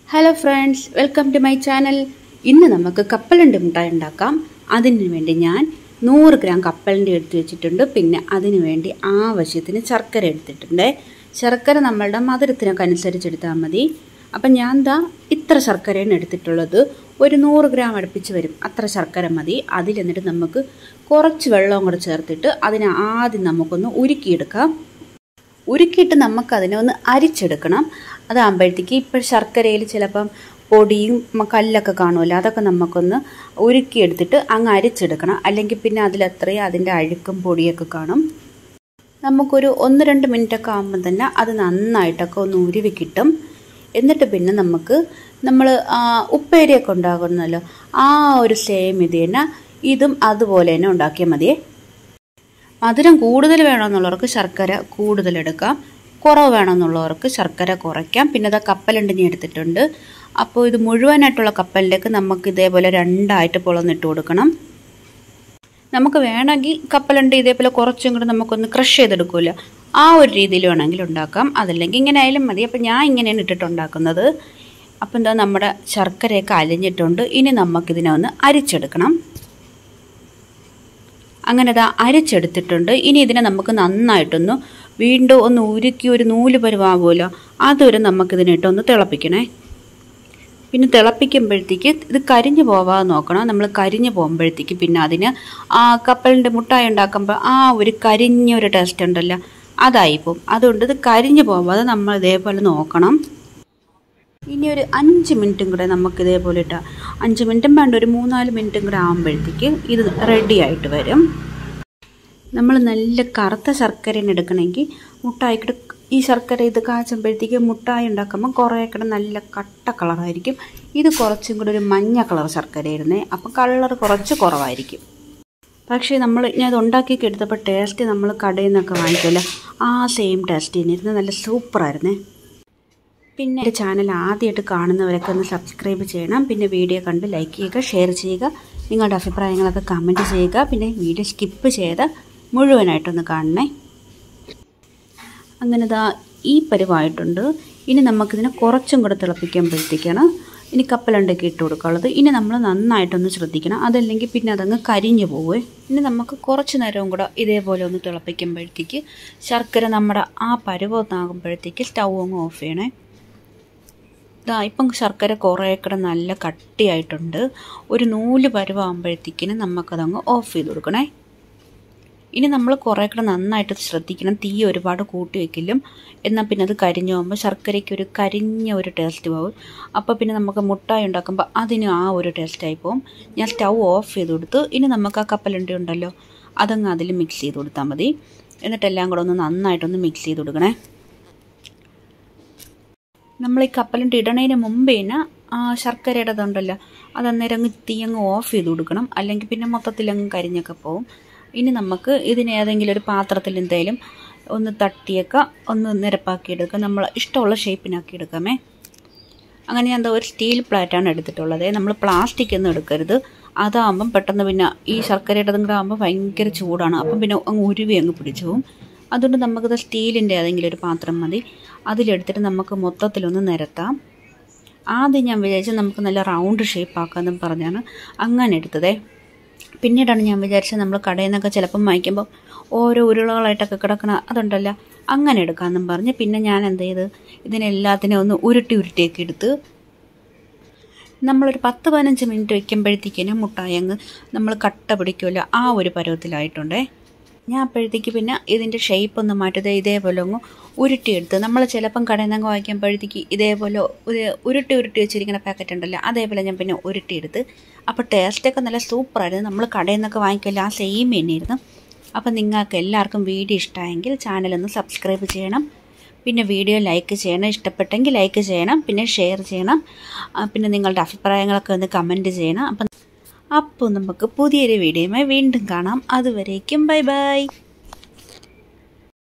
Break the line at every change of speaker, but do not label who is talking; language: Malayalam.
Hello friends, welcome to my channel. ഇന്ന് നമുക്ക് കപ്പലണ്ടി മുട്ടായി ഉണ്ടാക്കാം. അതിനു വേണ്ടി ഞാൻ 100 ഗ്രാം കപ്പലണ്ടി എടുത്തു വെച്ചിട്ടുണ്ട്. പിന്നെ അതിനു വേണ്ടി ആവശ്യത്തിന് ശർക്കര എടുത്തിട്ടുണ്ട്. ശർക്കര നമ്മളുടെ മധുരത്തിനൊക്കെ അനുസരിച്ച് എടുത്താൽ മതി. അപ്പോൾ ഞാൻ ഇത്ര ശർക്കരയാണ് എടുത്തിട്ടുള്ളത്. ഒരു 100 ഗ്രാം അടുപ്പിച്ച് വരും. അത്ര ശർക്കര മതി. അതിൽ എന്നിട്ട് നമുക്ക് കുറച്ച് വെള്ളം കൂടി ചേർത്തിട്ട് അതിനെ ആദ്യം നമുക്കൊന്ന് ഉരുക്കിയെടുക്കാം. ഉരുക്കിയിട്ട് നമുക്കതിനെ ഒന്ന് അരിച്ചെടുക്കണം. അതാകുമ്പോഴത്തേക്ക് ഇപ്പോൾ ശർക്കരയിൽ ചിലപ്പം പൊടിയും കല്ലൊക്കെ കാണുമല്ലോ, അതൊക്കെ നമുക്കൊന്ന് ഉരുക്കിയെടുത്തിട്ട് അങ്ങ് അരിച്ചെടുക്കണം. അല്ലെങ്കിൽ പിന്നെ അതിലത്രയും അതിൻ്റെ അഴുക്കും പൊടിയൊക്കെ കാണും. നമുക്കൊരു 1-2 മിനിറ്റൊക്കെ ആകുമ്പം തന്നെ അത് നന്നായിട്ടൊക്കെ ഒന്ന് ഉരുവി കിട്ടും. എന്നിട്ട് പിന്നെ നമ്മൾ ഉപ്പേരിയൊക്കെ ഉണ്ടാകുന്നല്ലോ, ആ ഒരു സെയിം ഇത് തന്നെ ഇതും അതുപോലെ തന്നെ ഉണ്ടാക്കിയാൽ മതിയേ. മധുരം കൂടുതൽ വേണമെന്നുള്ളവർക്ക് ശർക്കര കൂടുതലെടുക്കാം, കുറവ് വേണമെന്നുള്ളവർക്ക് ശർക്കര കുറയ്ക്കാം. പിന്നെ അത് കപ്പലണ്ടി ഞാൻ എടുത്തിട്ടുണ്ട്. അപ്പോൾ ഇത് മുഴുവനായിട്ടുള്ള കപ്പലിലേക്ക് നമുക്ക് ഇതേപോലെ 2ആയിട്ട് പൊളന്നിട്ട് കൊടുക്കണം. നമുക്ക് വേണമെങ്കിൽ കപ്പലണ്ടി ഇതേപോലെ കുറച്ചും കൂടെ നമുക്കൊന്ന് ക്രഷ് ചെയ്തെടുക്കുമല്ലോ, ആ ഒരു രീതിയിൽ വേണമെങ്കിൽ ഉണ്ടാക്കാം. അതല്ലെങ്കിൽ ഇങ്ങനെ ആയാലും മതി. അപ്പോൾ ഞാൻ ഇങ്ങനെയാണ് ഇട്ടിട്ടുണ്ടാക്കുന്നത്. അപ്പോൾ നമ്മുടെ ശർക്കരയൊക്കെ അലിഞ്ഞിട്ടുണ്ട്. ഇനി നമുക്കിതിനെ ഒന്ന് അരിച്ചെടുക്കണം. അങ്ങനെ അരിച്ചെടുത്തിട്ടുണ്ട്. ഇനി ഇതിനെ നമുക്ക് നന്നായിട്ടൊന്ന് വീണ്ടും ഒന്ന് ഉരുക്കി ഒരു നൂല് പരുവാകുമല്ലോ, അതുവരെ നമുക്കിതിനിട്ടൊന്ന് തിളപ്പിക്കണേ. പിന്നെ തിളപ്പിക്കുമ്പോഴത്തേക്ക് ഇത് കരിഞ്ഞു പോവാതെ നോക്കണം. നമ്മൾ കരിഞ്ഞു പോകുമ്പോഴത്തേക്ക് പിന്നെ അതിന് കപ്പലിൻ്റെ മുട്ടായി ഉണ്ടാക്കുമ്പോൾ ആ ഒരു കരിഞ്ഞൊരു ടേസ്റ്റ് ഉണ്ടല്ലോ, അതായിപ്പോവും. അതുകൊണ്ട് ഇത് കരിഞ്ഞു പോവാതെ നമ്മൾ ഇതേപോലെ നോക്കണം. ഇനി ഒരു 5 മിനിറ്റും കൂടെ നമുക്ക് ഇതേപോലെ ഇട്ടാൽ 5 മിനിറ്റും വേണ്ട, ഒരു 3-4 മിനിറ്റും കൂടെ ആകുമ്പോഴത്തേക്ക് ഇത് റെഡി ആയിട്ട് വരും. നമ്മൾ നല്ല കറുത്ത ശർക്കരയാണ് എടുക്കണമെങ്കിൽ മുട്ടായിക്കിട്ട് ഈ ശർക്കര ഇത് കാച്ചുമ്പോഴത്തേക്ക് മുട്ടായി ഉണ്ടാക്കുമ്പോൾ കുറേക്കിടെ നല്ല കട്ട കളറായിരിക്കും. ഇത് കുറച്ചും കൂടെ ഒരു മഞ്ഞ കളർ ശർക്കരയായിരുന്നേ, അപ്പം കളർ കുറച്ച് കുറവായിരിക്കും. പക്ഷേ ഞാൻ ഇത് ഉണ്ടാക്കിയൊക്കെ എടുത്തപ്പോൾ ടേസ്റ്റ് നമ്മൾ കടയിൽ നിന്നൊക്കെ വാങ്ങിക്കുമല്ലോ, ആ സെയിം ടേസ്റ്റ് തന്നെയായിരുന്നു. നല്ല സൂപ്പറായിരുന്നേ. പിന്നെ എൻ്റെ ചാനൽ ആദ്യമായിട്ട് കാണുന്നവരൊക്കെ ഒന്ന് സബ്സ്ക്രൈബ് ചെയ്യണം. പിന്നെ വീഡിയോ കണ്ട് ലൈക്ക് ചെയ്യുക, ഷെയർ ചെയ്യുക, നിങ്ങളുടെ അഭിപ്രായങ്ങളൊക്കെ കമൻറ്റ് ചെയ്യുക. പിന്നെ വീഡിയോ സ്കിപ്പ് ചെയ്ത് മുഴുവനായിട്ടൊന്ന് കാണണേ. അങ്ങനെ ഈ പരുവായിട്ടുണ്ട്. ഇനി നമുക്കിതിനെ കുറച്ചും കൂടെ തിളപ്പിക്കുമ്പോഴത്തേക്കാണ് ഇനി കപ്പലണ്ടിയൊക്കെ ഇട്ട് കൊടുക്കാനുള്ളത്. ഇനി നമ്മൾ നന്നായിട്ടൊന്ന് ശ്രദ്ധിക്കണം, അതല്ലെങ്കിൽ പിന്നെ അതങ്ങ് കരിഞ്ഞു പോവേ. ഇനി നമുക്ക് കുറച്ച് നേരവും കൂടെ ഇതേപോലെ ഒന്ന് തിളപ്പിക്കുമ്പോഴത്തേക്ക് ശർക്കര നമ്മുടെ ആ പരുവത്താകുമ്പോഴത്തേക്ക് സ്റ്റൗ അങ്ങ് ഓഫ് ചെയ്യണേ. ഇപ്പം ശർക്കര കുറേക്കിടെ നല്ല കട്ടിയായിട്ടുണ്ട്. ഒരു നൂല് പരുവാകുമ്പോഴത്തേക്കിന് നമുക്കതങ്ങ് ഓഫ് ചെയ്ത് കൊടുക്കണേ. ഇനി നമ്മൾ കുറേക്കിടെ നന്നായിട്ട് ശ്രദ്ധിക്കണം, തീ ഒരുപാട് കൂട്ടി വയ്ക്കില്ലും. എന്നാൽ പിന്നെ അത് കരിഞ്ഞു പോകുമ്പോൾ ശർക്കരയ്ക്ക് ഒരു കരിഞ്ഞ ഒരു ടേസ്റ്റ് പോകും. അപ്പോൾ പിന്നെ നമുക്ക് മുട്ടായി ഉണ്ടാക്കുമ്പോൾ അതിന് ആ ഒരു ടേസ്റ്റായി പോകും. ഞാൻ സ്റ്റൗ ഓഫ് ചെയ്ത് കൊടുത്തു. ഇനി നമുക്ക് ആ കപ്പലണ്ടി ഉണ്ടല്ലോ, അതങ്ങ് അതിൽ മിക്സ് ചെയ്ത് കൊടുത്താൽ മതി. എന്നിട്ടെല്ലാം കൂടെ ഒന്ന് നന്നായിട്ടൊന്ന് മിക്സ് ചെയ്ത് കൊടുക്കണേ. നമ്മൾ ഈ കപ്പലണ്ടി ഇടണതിന് മുമ്പേ ശർക്കരയുടെ ഇതുണ്ടല്ലോ, അതന്നേരം തീ അങ്ങ് ഓഫ് ചെയ്ത് കൊടുക്കണം. അല്ലെങ്കിൽ പിന്നെ മൊത്തത്തിലങ്ങ് കരിഞ്ഞൊക്കെ പോവും. ഇനി നമുക്ക് ഇതിന് ഏതെങ്കിലും ഒരു പാത്രത്തിൽ എന്തായാലും ഒന്ന് തട്ടിയൊക്കെ ഒന്ന് നിരപ്പാക്കിയെടുക്കുക. നമ്മൾ ഇഷ്ടമുള്ള ഷേപ്പിനാക്കി എടുക്കാമേ. അങ്ങനെ ഞാൻ ഒരു സ്റ്റീൽ പ്ലേറ്റാണ് എടുത്തിട്ടുള്ളത്. നമ്മൾ പ്ലാസ്റ്റിക് ഒന്നും എടുക്കരുത്. അതാകുമ്പം പെട്ടെന്ന് പിന്നെ ഈ ശർക്കരയുടെ അതും കൂടെ ആകുമ്പോൾ ഭയങ്കര ചൂടാണ്. അപ്പം പിന്നെ അങ്ങ് ഉരുവി അങ്ങ് പിടിച്ചു പോകും. അതുകൊണ്ട് നമുക്കത് സ്റ്റീലിൻ്റെ ഏതെങ്കിലും ഒരു പാത്രം മതി. അതിലെടുത്തിട്ട് നമുക്ക് മൊത്തത്തിലൊന്ന് നിരത്താം. ആദ്യം ഞാൻ വിചാരിച്ചത് നമുക്ക് നല്ല റൗണ്ട് ഷേപ്പാക്കാമെന്നും പറഞ്ഞാണ് അങ്ങനെ എടുത്തതേ. പിന്നീടാണ് ഞാൻ വിചാരിച്ചത് നമ്മൾ കടയിൽ നിന്നൊക്കെ ചിലപ്പം വാങ്ങിക്കുമ്പോൾ ഓരോ ഉരുളകളായിട്ടൊക്കെ കിടക്കണ അതുണ്ടല്ലോ, അങ്ങനെ എടുക്കാമെന്നും പറഞ്ഞ് പിന്നെ ഞാൻ എന്ത് ചെയ്ത് ഇതിനെല്ലാത്തിനും ഒന്ന് ഉരുട്ടിയൊക്കെ എടുത്ത് നമ്മളൊരു 10-15 മിനിറ്റ് വയ്ക്കുമ്പോഴത്തേക്കിനും മുട്ടായി അങ്ങ് നമ്മൾ കട്ട പിടിക്കുമല്ലോ, ആ ഒരു പരുവത്തിലായിട്ടുണ്ടേ. ഞാൻ അപ്പോഴത്തേക്ക് പിന്നെ ഇതിൻ്റെ ഷേപ്പ് ഒന്ന് മാറ്റത് ഇതേപോലെ അങ്ങ് ഉരുട്ടിയെടുത്ത്. നമ്മൾ ചിലപ്പം കടയിൽ നിന്നങ്ങ് വാങ്ങിക്കുമ്പോഴത്തേക്ക് ഇതേപോലെ ഉരുട്ടി വെച്ചിരിക്കുന്ന പാക്കറ്റ് ഉണ്ടല്ലോ, അതേപോലെ ഞാൻ പിന്നെ ഉരുട്ടിയെടുത്ത്. അപ്പോൾ ടേസ്റ്റൊക്കെ നല്ല സൂപ്പറായിരുന്നു. നമ്മൾ കടയിൽ നിന്നൊക്കെ വാങ്ങിക്കില്ല, ആ സെയിം തന്നെയായിരുന്നു. അപ്പം നിങ്ങൾക്ക് എല്ലാവർക്കും വീഡിയോ ഇഷ്ടമായെങ്കിൽ ചാനലൊന്ന് സബ്സ്ക്രൈബ് ചെയ്യണം. പിന്നെ വീഡിയോ ലൈക്ക് ചെയ്യണം, ഇഷ്ടപ്പെട്ടെങ്കിൽ ലൈക്ക് ചെയ്യണം, പിന്നെ ഷെയർ ചെയ്യണം. പിന്നെ നിങ്ങളുടെ അഭിപ്രായങ്ങളൊക്കെ ഒന്ന് കമൻറ്റ് ചെയ്യണം. അപ്പോൾ നമുക്ക് പുതിയൊരു വീഡിയോയുമായി വീണ്ടും കാണാം. അതുവരേക്കും ബൈ ബൈ.